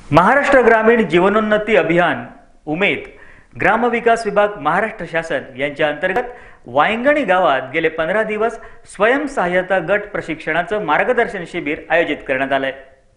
महाराष्ट्र ग्रामीण जीवनोन्नती अभियान उमेद ग्रामविकास विभाग महाराष्ट्र शासन यांच्या अंतर्गत वायंगणी गावात गेले 15 दिवस स्वयंसहाय्यता गट प्रशिक्षणाचं मार्गदर्शन शिबिर आयोजित करण्यात आलंय।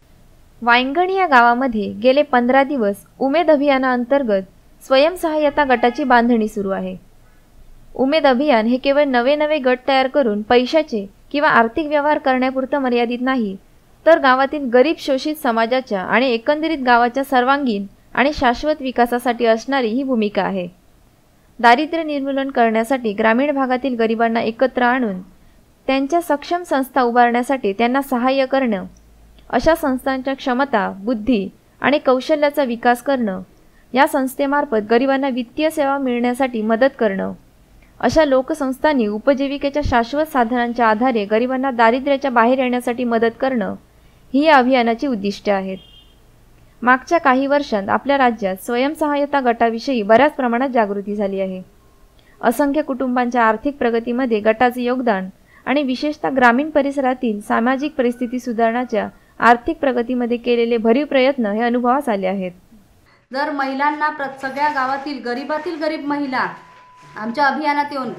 वायंगणी या गावामध्ये गेले 15 दिवस उमेद अभियानाअंतर्गत स्वयंसहाय्यता गटाची बांधणी सुरू आहे। उमेद अभियान हे केवळ नवे गट तयार करून पैशाचे किंवा आर्थिक व्यवहार करण्यापुरतं मर्यादित नाही, तर गावातील गरीब शोषित समाजाच्या आणि एकंदरीत गावाच्या सर्वांगीण आणि शाश्वत विकासासाठी असणारी ही भूमिका आहे। दारिद्र्य निर्मूलन करण्यासाठी ग्रामीण भागातील गरिबांना एकत्र आणून त्यांच्या सक्षम संस्था उभारण्यासाठी त्यांना सहाय्य करणं, अशा संस्थांच्या क्षमता, बुद्धी आणि कौशल्याचा विकास करणं, या संस्थेमार्फत गरिबांना वित्तीय सेवा मिळण्यासाठी मदत करणं, अशा लोकसंस्थांनी उपजीविकेच्या शाश्वत साधनांच्या आधारे गरिबांना दारिद्र्याच्या बाहेर येण्यासाठी मदत करणं, ही या अभियानाची उद्दिष्टे आहेत। मागच्या काही वर्षांत आपल्या राज्यात स्वयंसहाय्यता गटाविषयी बऱ्याच प्रमाणात जागृती झाली आहे। असंख्य कुटुंबांच्या आर्थिक प्रगतीमध्ये गटाचे योगदान आणि विशेषतः ग्रामीण परिसरातील सामाजिक परिस्थिती सुधारण्याच्या आर्थिक प्रगतीमध्ये केलेले भरीव प्रयत्न हे अनुभवास आले आहेत। जर महिलांना सगळ्या गावातील गरीब महिला आमच्या अभियानात येऊन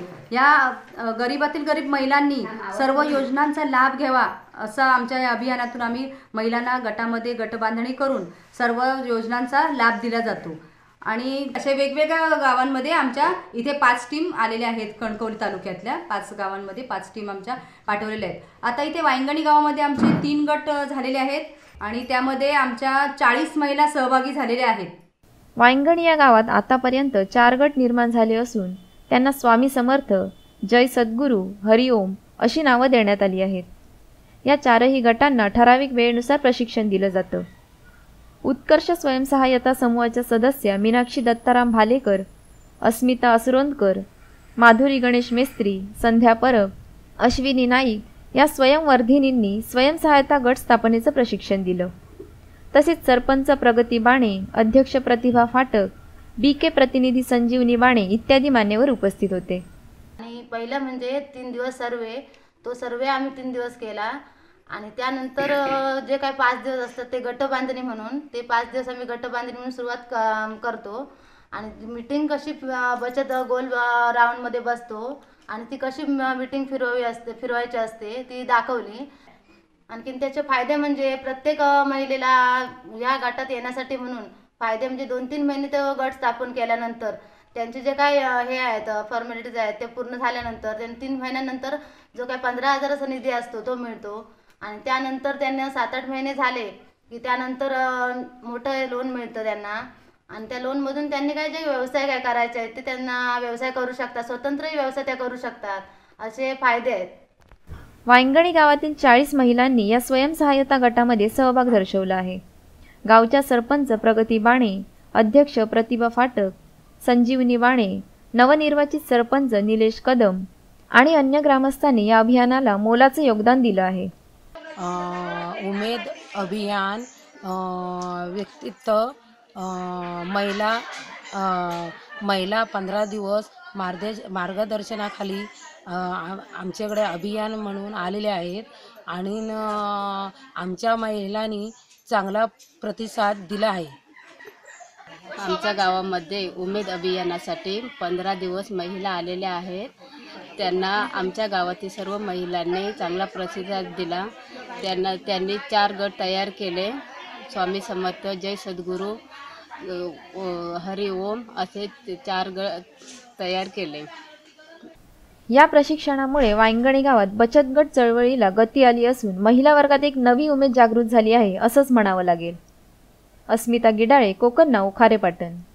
या गरीबातील गरीब महिलांनी सर्व योजनांचा लाभ घ्यावा, असा आमच्या या अभियानातून आम्ही महिलांना गटामध्ये गटबांधणी करून सर्व योजनांचा लाभ दिला जातो। आणि असे वेगवेगळ्या गावांमध्ये आमच्या इथे 5 टीम आलेल्या आहेत। कणकवली तालुक्यातल्या 5 गावांमध्ये 5 टीम आमच्या पाठवलेल्या आहेत। आता इथे वायंगणी गावामध्ये आमचे 3 गट झालेले आहेत आणि त्यामध्ये आमच्या 40 महिला सहभागी झालेल्या आहेत। वायंगणी या गावात आतापर्यंत 4 गट निर्माण झाले असून त्यांना स्वामी समर्थ, जय सद्गुरू, हरिओम अशी नावं देण्यात आली आहेत। या 4ही गटांना ठराविक वेळेनुसार प्रशिक्षण दिलं जातं। उत्कर्ष स्वयंसहाय्यता समूहाच्या सदस्य मीनाक्षी दत्ताराम भालेकर, अस्मिता असरोंदकर, माधुरी गणेश मेस्त्री, संध्या परब, अश्विनी नाईक या स्वयंवर्धिनींनी स्वयंसहाय्यता गट स्थापनेचं प्रशिक्षण दिलं। तसेच सरपंच प्रगती बाणे, अध्यक्ष प्रतिभा फाटक, बीके प्रतिनिधी संजीवनी बाणे इत्यादी मान्यवर उपस्थित होते। आणि पहिलं म्हणजे 3 दिवस सर्वे आम्ही 3 दिवस केला आणि त्यानंतर जे काही 5 दिवस असतात ते गटबांधणी म्हणून, ते 5 दिवस आम्ही गटबांधणी म्हणून सुरुवात करतो। आणि मीटिंग कशी बचत गोल राऊंडमध्ये बसतो आणि ती कशी मीटिंग फिरवायची असते ती दाखवली। आणखीन त्याचे फायदे म्हणजे प्रत्येक महिलेला या गटात येण्यासाठी म्हणून फायदे म्हणजे 2-3 महिने ते गट स्थापन केल्यानंतर त्यांचे जे काय हे आहेत फॉर्मॅलिटीज आहेत ते पूर्ण झाल्यानंतर त्यांना 3 महिन्यानंतर जो काय 15,000चा निधी असतो तो मिळतो। आणि त्यानंतर त्यांना 7-8 महिने झाले की त्यानंतर मोठं लोन मिळतं त्यांना। आणि त्या लोनमधून त्यांनी काय जे व्यवसाय काय करायचे आहेत ते त्यांना व्यवसाय करू शकतात, स्वतंत्रही व्यवसाय त्या करू शकतात, असे फायदे आहेत। वायंगणी गावातील 40 महिलांनी या स्वयंसहाय्यता गटामध्ये सहभाग दर्शवला आहे। गावच्या सरपंच प्रगती बाणे, अध्यक्ष प्रतिभा फाटक, संजीवनी बाणे, नवनिर्वाचित सरपंच निलेश कदम आणि अन्य ग्रामस्थांनी या अभियानाला मोलाचं योगदान दिलं आहे। उमेद अभियान व्यक्तित्व महिला 15 दिवस मार्गदर्शनाखाली आमच्याकडे अभियान म्हणून आलेले आहेत आणि आमच्या महिलांनी चांगला प्रतिसाद दिला आहे। आमच्या गावामध्ये उमेद अभियानासाठी 15 दिवस महिला आलेल्या आहेत। त्यांना आमच्या गावातील सर्व महिलांनी चांगला प्रतिसाद दिला। त्यांनी 4 गट तयार केले। स्वामी समर्थ, जय सद्गुरू, हरिओम असे 4 गट तयार केले। या प्रशिक्षणामुळे वायंगणी गावात बचत गट चळवळीला गती आली असून महिला वर्गात एक नवी उमेद जागृत झाली आहे असंच म्हणावं लागेल। अस्मिता गिडाळे, कोकण नाऊ, खारेपाटण।